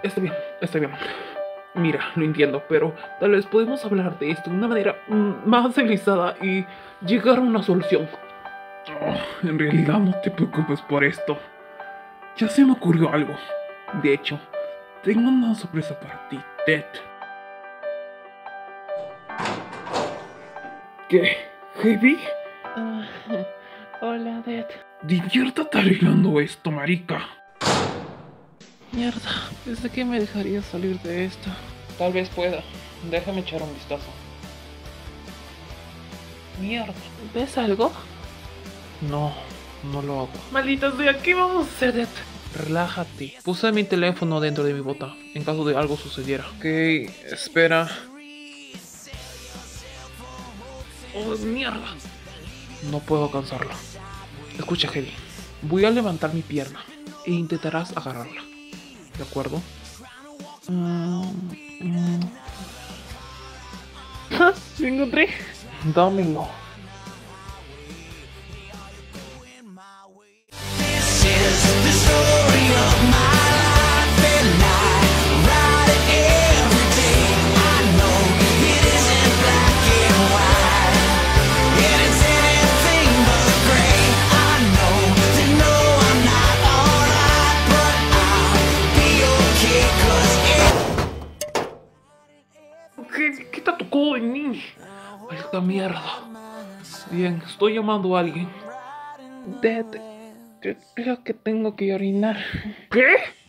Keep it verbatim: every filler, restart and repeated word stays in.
Está bien, está bien. Mira, lo entiendo, pero tal vez podemos hablar de esto de una manera mm, más civilizada y llegar a una solución. Oh, en realidad no te preocupes por esto. Ya se me ocurrió algo. De hecho, tengo una sorpresa para ti, Ted. ¿Qué? ¿Heavy? Ah, hola, Dad. Diviértate arreglando esto, marica. Mierda, ¿desde qué me dejaría salir de esto? Tal vez pueda. Déjame echar un vistazo. Mierda. ¿Ves algo? No, no lo hago. Maldita sea, ¿qué vamos a hacer, Dad? Relájate. Puse mi teléfono dentro de mi bota en caso de algo sucediera. Ok, espera. Oh, mierda. No puedo alcanzarla. Escucha, Heavy. Voy a levantar mi pierna e intentarás agarrarla. ¿De acuerdo? Mm, mm. ¡Ja! ¡Lo encontré! Dámelo. This is the story of my life, and I write it every day. I know it isn't black and white, and it's anything but gray. I know that no, I'm not alright, but I'll be okay, 'cause it ¿Qué, qué te tocó en mí? Esta mierda. Bien, estoy llamando a alguien. Dad, cre- creo que tengo que orinar. ¿Qué?